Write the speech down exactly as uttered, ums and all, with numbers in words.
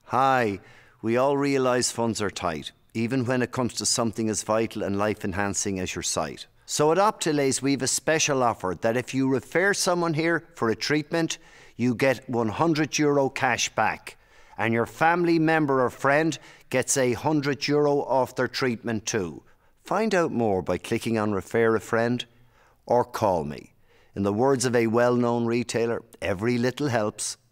Hi, we all realise funds are tight, even when it comes to something as vital and life-enhancing as your sight. So at Optilase, we have a special offer that if you refer someone here for a treatment, you get one hundred euro cash back, and your family member or friend gets a one hundred euro off their treatment too. Find out more by clicking on Refer a Friend or call me. In the words of a well-known retailer, every little helps.